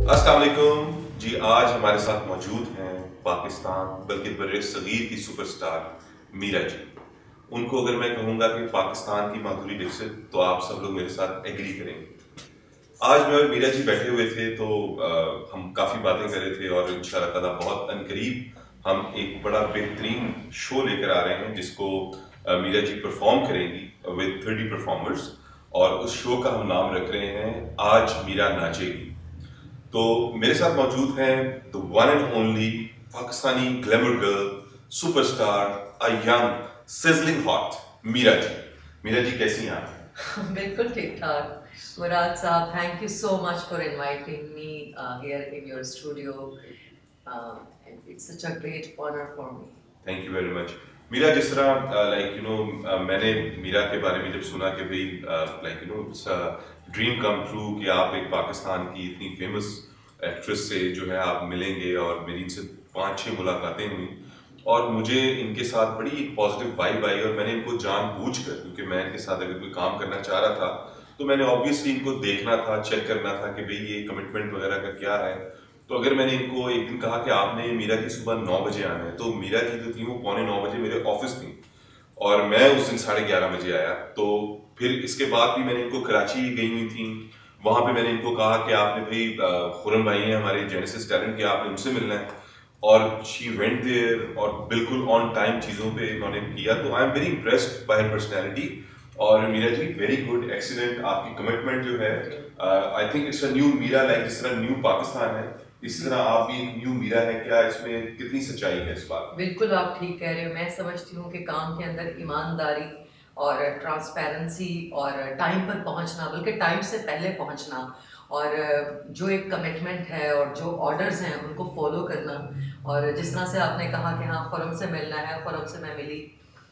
अस्सलाम वालेकुम जी। आज हमारे साथ मौजूद हैं पाकिस्तान बल्कि बर्रे सगीर की सुपरस्टार मीरा जी। उनको अगर मैं कहूँगा कि पाकिस्तान की माधुरी दीक्षित तो आप सब लोग मेरे साथ एग्री करेंगे। आज मैं और मीरा जी बैठे हुए थे तो हम काफ़ी बातें कर रहे थे और इंशाअल्लाह ताला बहुत अनकरीब हम एक बड़ा बेहतरीन शो लेकर आ रहे हैं जिसको मीरा जी परफॉर्म करेंगी विद 30 परफॉर्मर्स। और उस शो का हम नाम रख रहे हैं आज मीरा नाचेगी। तो मेरे साथ मौजूद हैं the one and only Pakistani glamour girl superstar a young sizzling hot Meera ji. Meera ji कैसी हैं आप? बिल्कुल ठीक ठाक। मुराद साहब, thank you so much for inviting me here in your studio. It's such a great honour for me. Thank you very much. Meera, जिस तरह मैंने मीरा के बारे में जब सुना कि भाई it's a dream come true कि आप एक पाकिस्तान की इतनी फेमस एक्ट्रेस से जो है आप मिलेंगे, और मेरी इनसे 5-6 मुलाकातें हुई और मुझे इनके साथ बड़ी एक पॉजिटिव वाइब आई। और मैंने इनको जानबूझकर, क्योंकि मैं इनके साथ अगर कोई काम करना चाह रहा था तो मैंने ऑब्वियसली इनको देखना था, चेक करना था कि भाई ये कमिटमेंट वगैरह का क्या है। तो अगर मैंने इनको एक दिन कहा कि आपने मीरा की सुबह 9 बजे आना है, तो मीरा जी जो थी वो 9:15 बजे मेरे ऑफिस थी और मैं उस दिन 11:30 बजे आया। तो फिर इसके बाद भी मैंने इनको कराची गई हुई थी, वहां पे मैंने इनको कहा कि आपने भाई खुरम भाई हैं हमारे जेनेसिस टैलेंट के, आपने उनसे मिलना है। और शी वेंट देयर और बिल्कुल ऑन टाइम चीज़ों पे इन्होंने किया। तो I am very impressed by her personality. और Meera ji very good, excellent. आपकी कमिटमेंट जो है I think it's a new Meera, like जिस तरह न्यू पाकिस्तान है इसी तरह आप भी एक न्यू मीरा है। क्या इसमें कितनी सच्चाई है इस बात? बिल्कुल आप ठीक कह रहे हो। मैं समझती हूँ कि काम के अंदर ईमानदारी और ट्रांसपेरेंसी और टाइम पर पहुँचना, बल्कि टाइम से पहले पहुँचना, और जो एक कमिटमेंट है और जो ऑर्डर्स हैं उनको फॉलो करना। और जिस तरह से आपने कहा कि हाँ खुरम से मिलना है, खुरम से मैं मिली,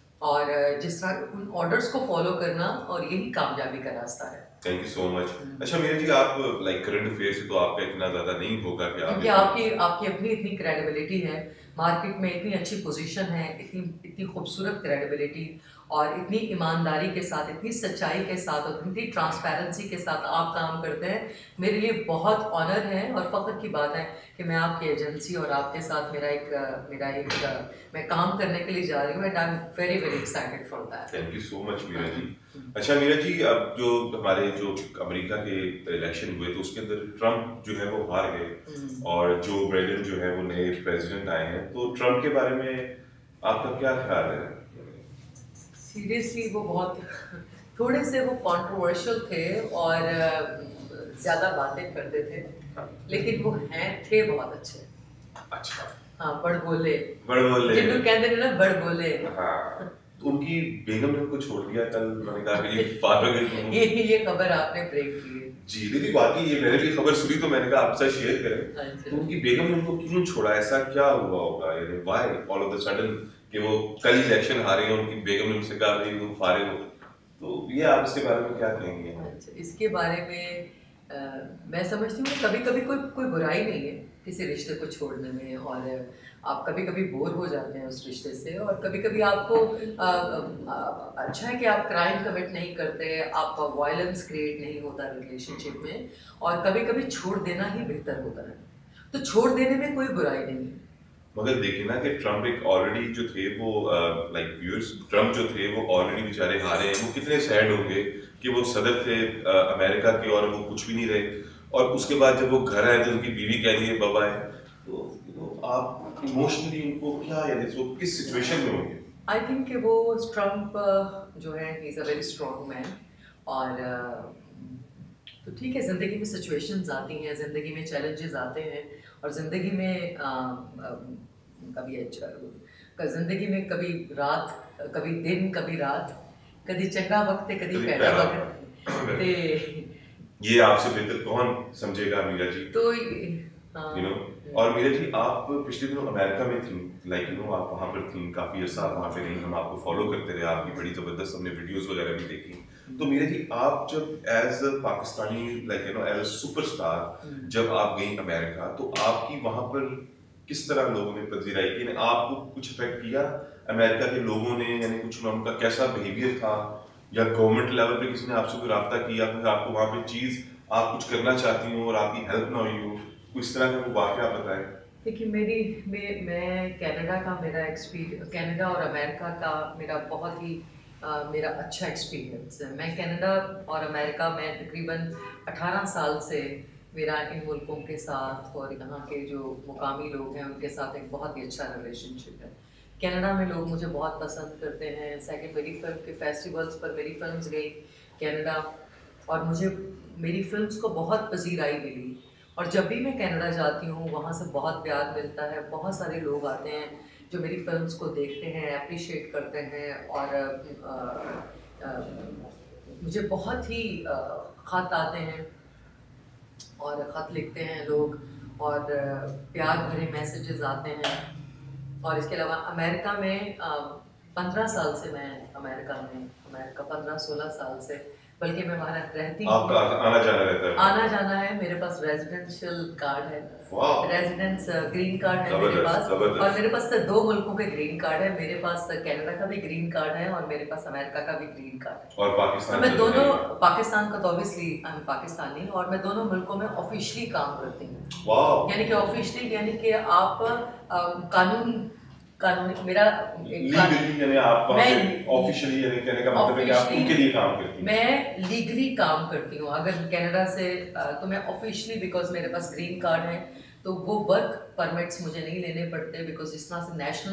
और जिस तरह उन ऑर्डर्स को फॉलो करना, और यही कामयाबी का रास्ता है। Thank you so much. अच्छा मीरा जी, आप लाइक करंट अफेयर से तो आपका इतना ज्यादा नहीं होगा कि क्योंकि आपकी आपकी अपनी इतनी क्रेडिबिलिटी है, मार्केट में इतनी अच्छी पोजीशन है, इतनी इतनी खूबसूरत क्रेडिबिलिटी, और इतनी ईमानदारी के साथ, इतनी सच्चाई के साथ और इतनी ट्रांसपेरेंसी के साथ आप काम करते हैं। मेरे लिए बहुत ऑनर है और फ़ख्र की बात है कि मैं आपकी एजेंसी और आपके साथ मेरा एक मैं काम करने के लिए जा रही हूँ, and I am very very excited for that. Thank you so much Meera ji. अच्छा मीरा जी, अब जो हमारे जो अमेरिका के इलेक्शन हुए तो उसके अंदर ट्रम्प जो है वो हार गए और जो बाइडेन जो है वो नए प्रेसिडेंट आए हैं, तो ट्रम्प के बारे में आपका क्या ख्याल है? सीरियसली वो बहुत थोड़े से वो कंट्रोवर्शियल थे और ज़्यादा बातें करते थे, लेकिन वो थे बहुत अच्छे। अच्छा। हाँ, बड़बोले बड़बोले जिनको कहते हैं ना, बड़बोले। हाँ। तो उनकी बेगम ने उनको छोड़ दिया कल, मैंने कहा कि ये फारूक ये खबर आपने ब्रेक की है जी। लेकिन बाकी ये मैंने भी खबर सुनी तो मैंने कहा आपसे शेयर करें। अच्छा। तो उनकी बेगम ने उनको क्यों छोड़ा, ऐसा क्या हुआ होगा, यानी why all of the sudden कि वो कल इलेक्शन हारे हैं, उनकी बेगम ने उनसे कहा भाई तुम फारिग हो। तो ये आप इसके बारे में क्या कहेंगे? अच्छा, इसके बारे में मैं समझती हूँ कभी कभी कोई बुराई नहीं है किसी रिश्ते को छोड़ने में, और आप कभी कभी बोर हो जाते हैं उस रिश्ते से, और कभी कभी आपको अच्छा है कि आप क्राइम कमिट नहीं करते, आपका वायलेंस क्रिएट नहीं होता रिलेशनशिप में, और कभी कभी छोड़ देना ही बेहतर होता है। तो छोड़ देने में कोई बुराई नहीं है। मगर देखिए ना कि ट्रम्प एक ऑलरेडी जो थे वो लाइक व्यूअर्स, ट्रम्प जो थे वो ऑलरेडी बेचारे हारे हैं। वो कितने सैड होंगे कि वो सदर थे अमेरिका के और वो कुछ भी नहीं रहे, और उसके बाद जब वो घर आए तो उनकी बीवी कह रही है बाबा है। तो आप इमोशनली उनको क्या, यानी वो किस सिचुएशन में होंगे? आई थिंक कि वो ट्रम्प जो है he is a very strong man, और तो ठीक है, ज़िंदगी में सिचुएशंस आती हैं, ज़िंदगी में चैलेंजेस आते हैं, और ज़िंदगी में ज़िंदगी में कभी रात, कभी दिन, कभी रात, कभी चंगा वक्त है, कभी पैदा वक्त ते ये आपसे बेहतर कौन समझेगा मीरा जी? तो यू नो। और मीरा जी, आप पिछले दिनों अमेरिका में थी, लाइक आप वहाँ पर थी, काफ़ी अर्सा वहाँ पे रही, हम आपको फॉलो करते रहे, आपकी बड़ी ज़बरदस्त हमने वीडियोस वगैरह भी देखी। तो मीरा जी, आप जब as a Pakistani like as a superstar जब आप गई अमेरिका, तो आपकी वहाँ पर किस तरह लोगों ने पजीराई की? आपको कुछ इफेक्ट किया अमेरिका के लोगों ने, यानी कुछ उनका कैसा बिहेवियर था, या गवर्नमेंट लेवल पे किसी ने आपसे कोई रब्ता किया, फिर आपको वहाँ पे चीज़ आप कुछ करना चाहती हो और आपकी हेल्प ना हुई हो, कोई इस तरह का कोई वाक़या आप बताएं। देखिए मैं कनाडा का मेरा एक्सपीरियंस, कनाडा और अमेरिका का मेरा बहुत ही मेरा अच्छा एक्सपीरियंस है। मैं कनाडा और अमेरिका में तकरीबन 18 साल से मेरा इन मुल्कों के साथ और यहाँ के जो मुकामी लोग हैं उनके साथ एक बहुत ही अच्छा रिलेशनशिप है। कनाडा में लोग मुझे बहुत पसंद करते हैं। सेकंड, मेरी फिल्म के फेस्टिवल्स पर मेरी फिल्म्स गई कनाडा, और मुझे मेरी फिल्म्स को बहुत पजीराई मिली। और जब भी मैं कनाडा जाती हूँ वहाँ से बहुत प्यार मिलता है। बहुत सारे लोग आते हैं जो मेरी फिल्म्स को देखते हैं, अप्रिशिएट करते हैं, और मुझे बहुत ही ख़त आते हैं और ख़त लिखते हैं लोग, और प्यार भरे मैसेजेस आते हैं। और इसके अलावा अमेरिका में 15 साल से मैं अमेरिका 15-16 साल से, बल्कि मैं वहाँ रहती हूँ। आपका आना जाना रहता है? आना जाना है। मेरे पास रेजिडेंशियल कार्ड है, रेजिडेंस ग्रीन कार्ड है मेरे पास। और मेरे पास 2 मुल्कों के ग्रीन कार्ड है। मेरे पास कनाडा का भी ग्रीन कार्ड है और मेरे पास अमेरिका का भी ग्रीन कार्ड है। और पाकिस्तान, तो मैं दोनों, पाकिस्तान का तो ऑब्वियसली आई एम पाकिस्तानी, और मैं दोनों मुल्कों में ऑफिशियली काम करती हूँ। यानी कि ऑफिशियली यानी कि आप कानूनी मेरा यानी आप ऑफिशियली, यानी कहने का मतलब है कि आप उनके लिए काम करती हैं। मैं लीगली काम करती हूँ। अगर कनाडा से तो मैं ऑफिशियली, बिकॉज मेरे पास ग्रीन कार्ड है, तो वो वर्क परमिट्स मुझे नहीं लेने पड़ते, बिकॉज इस तरह से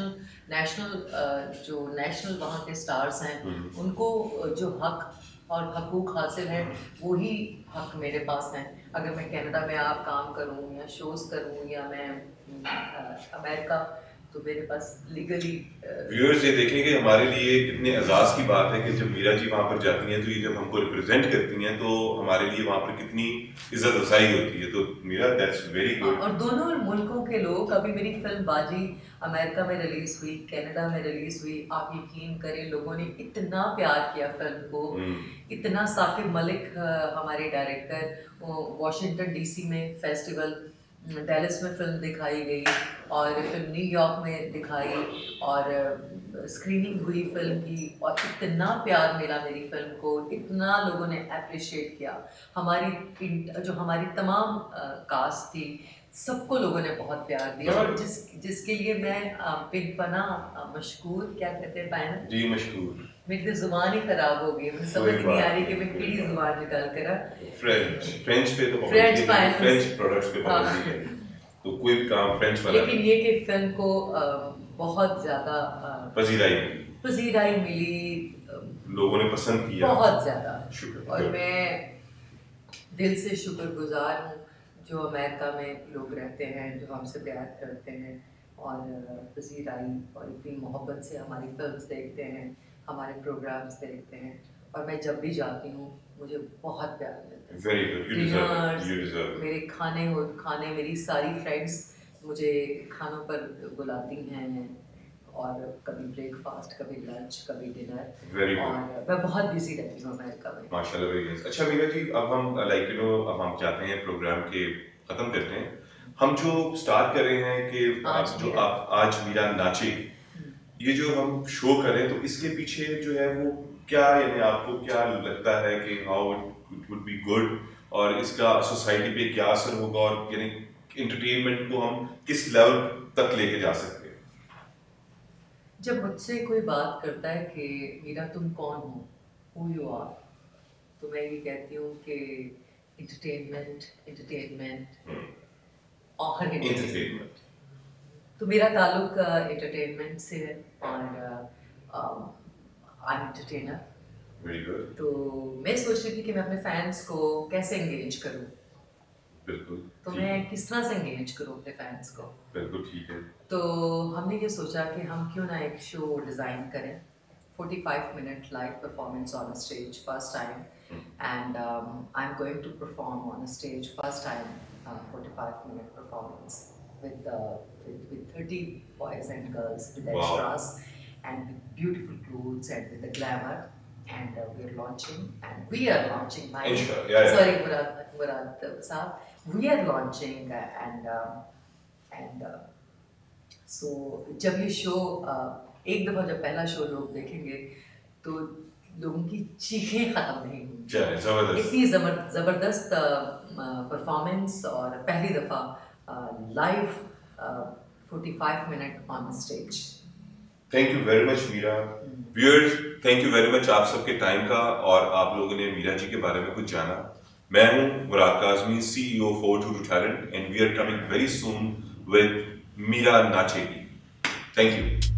जो नेशनल वहाँ के स्टार्स हैं उनको जो हक और हकूक हासिल है वही हक मेरे पास हैं। अगर मैं कनाडा में आप काम करूँ या शोज़ करूँ या मैं अमेरिका, तो मेरे पास लीगली। व्यूअर्स ये देखें कि हमारे लिए कितने एजाज की बात है कि जब मीरा जी वहाँ पर जाती हैं तो ये जब हमको रिप्रेजेंट करती हैं तो हमारे लिए वहाँ पर कितनी इज्जत अफजाई होती है। तो मीरा, दैट्स वेरी गुड। और दोनों मुल्कों के लोग, अभी मेरी फिल्म बाजी अमेरिका में रिलीज हुई, कनाडा में रिलीज हुई, आप यकीन करें लोगों ने इतना प्यार किया फिल्म को, इतना। साकिब मलिक हमारे डायरेक्टर, वॉशिंगटन डीसी में फेस्टिवल, डेलिस में फिल्म दिखाई गई, और फिल्म न्यूयॉर्क में दिखाई, और स्क्रीनिंग हुई फिल्म की, और इतना प्यार मिला मेरी फिल्म को, इतना लोगों ने अप्रिशिएट किया। हमारी तमाम कास्ट थी, सबको लोगों ने बहुत प्यार दिया, और जिसके लिए मैं बेपना मशकूर, क्या कहते हैं पायना जी, मशकूर। मेरी तो जुबान ही खराब हो गई, मुझे समझ नहीं आ रही कि मैं किसी जुबान निकाल कर फ्रेंच पे तो फ्रेंच प्रोडक्ट्स पे पाबंदी है, तो कोई भी काम फ्रेंच वाला। लेकिन ये कि फिल्म को बहुत ज्यादा पजीराई मिली, लोगों ने पसंद किया बहुत ज्यादा। शुक्र। और मैं दिल से शुक्रगुजार हूँ जो अमेरिका में लोग रहते हैं, जो हमसे प्यार करते हैं और पजीराई और इतनी मोहब्बत से हमारी फिल्म्स देखते हैं, हमारे प्रोग्राम्स देखते हैं। और मैं जब भी जाती हूँ मुझे बहुत प्यार मिलता है। Very good. You deserve it. मेरे खाने मेरी सारी फ्रेंड्स मुझे खानों पर बुलाती हैं, और कभी ब्रेकफास्ट, कभी लंच, कभी डिनर। और मैं बहुत बिजी रहती हूँ अमेरिका में। माशाल्लाह, वेरी नाइस। अच्छा मीरा जी, अब हम अब हम चाहते हैं प्रोग्राम के ख़त्म करते हैं। हम जो स्टार्ट कर रहे हैं कि आप आज मीरा नाचे, ये जो हम शो करें, तो इसके पीछे जो है वो क्या, यानी आपको क्या लगता है कि how it would be good, और इसका सोसाइटी पे क्या असर होगा, और यानी एंटरटेनमेंट को हम किस लेवल तक लेके जा सकते हैं? जब मुझसे कोई बात करता है कि मीरा तुम कौन हो, हु यू आर, तो मैं ये कहती हूँ कि एंटरटेनमेंट और एंटरटेनमेंट। तो मेरा ताल्लुक एंटरटेनमेंट से है, और I am entertainer. Very good. तो मैं सोच रही थी कि मैं अपने फैंस को कैसे एंगेज करूँ। बिल्कुल। तो मैं किस तरह से एंगेज करूँ अपने फैंस को। बिल्कुल ठीक है। तो हमने ये सोचा कि हम क्यों ना एक शो डिज़ाइन करें, 45 minute live performance on a stage first time, and I am going to perform on a stage first time 45 minute performance with 30 boys and girls, with extras, and with beautiful clothes and with the glamour, and we are launching sorry Murad Saab, we are launching and so जब ये show एक दफ़ा जब पहला show लोग देखेंगे तो लोगों की चीखें ख़त्म नहीं होंगी। इतनी ज़बरदस्त परफॉर्मेंस, और पहली दफ़ा live 45 minute on the stage. Thank you very much Meera. Viewers, thank you very much आप सबके टाइम का, और आप लोगों ने मीरा जी के बारे में कुछ जाना। मैं हूं Murad Kazmi, CEO 422 talent, and we are coming very soon with Meera नाचेगी। Thank you.